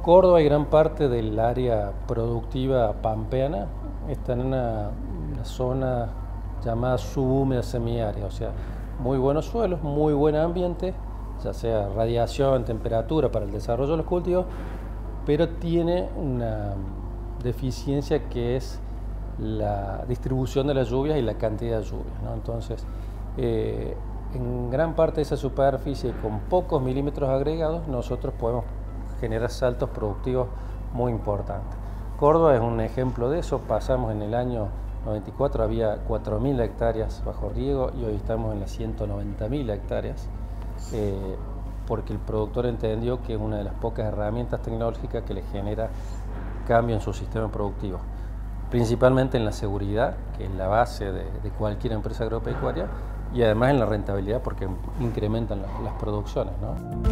Córdoba y gran parte del área productiva pampeana están en una zona llamada subhúmeda semiárida, o sea, muy buenos suelos, muy buen ambiente, ya sea radiación, temperatura para el desarrollo de los cultivos, pero tiene una deficiencia que es la distribución de las lluvias y la cantidad de lluvias, ¿no? Entonces, en gran parte de esa superficie, con pocos milímetros agregados, nosotros podemos generar saltos productivos muy importantes. Córdoba es un ejemplo de eso. Pasamos en el año 94, había 4.000 hectáreas bajo riego y hoy estamos en las 190.000 hectáreas, porque el productor entendió que es una de las pocas herramientas tecnológicas que le genera cambio en su sistema productivo, principalmente en la seguridad, que es la base de cualquier empresa agropecuaria, y además en la rentabilidad, porque incrementan las producciones, ¿no?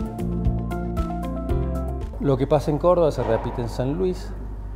Lo que pasa en Córdoba se repite en San Luis,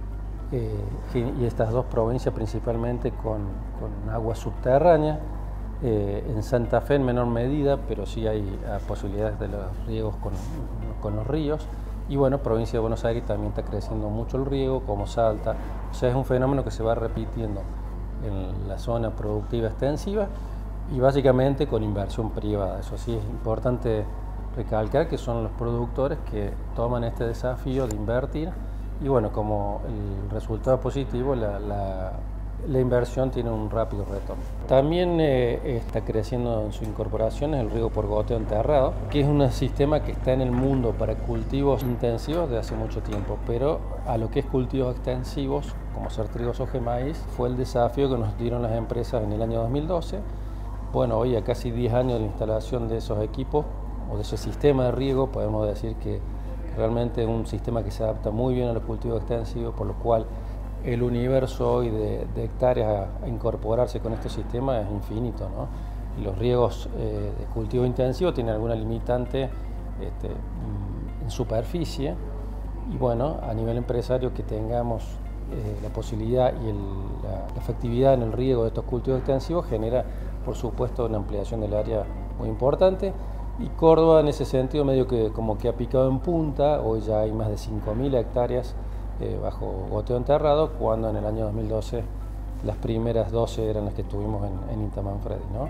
y estas dos provincias principalmente con agua subterránea. En Santa Fe en menor medida, pero sí hay posibilidades de los riegos con los ríos. Y bueno, provincia de Buenos Aires también está creciendo mucho el riego, como Salta. O sea, es un fenómeno que se va repitiendo en la zona productiva extensiva y básicamente con inversión privada. Eso sí es importante recalcar que son los productores que toman este desafío de invertir y bueno, como el resultado positivo, la inversión tiene un rápido retorno. También está creciendo en su incorporación el riego por goteo enterrado, que es un sistema que está en el mundo para cultivos intensivos desde hace mucho tiempo, pero a lo que es cultivos extensivos, como ser trigo, soja y maíz, fue el desafío que nos dieron las empresas en el año 2012. Bueno, hoy a casi 10 años de la instalación de esos equipos o de ese sistema de riego, podemos decir que realmente es un sistema que se adapta muy bien a los cultivos extensivos, por lo cual el universo hoy de hectáreas a incorporarse con este sistema es infinito, ¿no? Y los riegos de cultivo intensivo tienen alguna limitante en superficie y bueno, a nivel empresario que tengamos la posibilidad y la efectividad en el riego de estos cultivos extensivos genera por supuesto una ampliación del área muy importante. Y Córdoba en ese sentido medio que como que ha picado en punta, hoy ya hay más de 5.000 hectáreas bajo goteo enterrado, cuando en el año 2012 las primeras 12 eran las que tuvimos en INTA Manfredi, ¿no?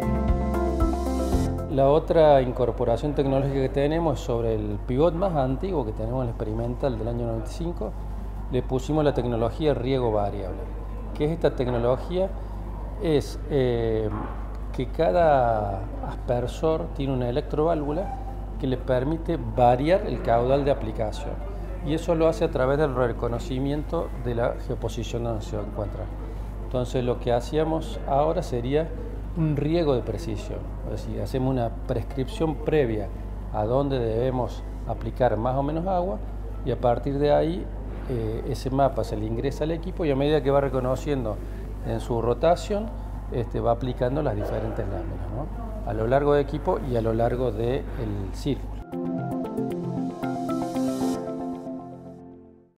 La otra incorporación tecnológica que tenemos es sobre el pivot más antiguo que tenemos, el experimental del año 95, le pusimos la tecnología riego variable. ¿Qué es esta tecnología? Es que cada aspersor tiene una electroválvula que le permite variar el caudal de aplicación y eso lo hace a través del reconocimiento de la geoposición donde se encuentra. Entonces lo que hacíamos ahora sería un riego de precisión, es decir, hacemos una prescripción previa a dónde debemos aplicar más o menos agua y a partir de ahí ese mapa se le ingresa al equipo y a medida que va reconociendo en su rotación va aplicando las diferentes láminas, ¿no? A lo largo del equipo y a lo largo del círculo.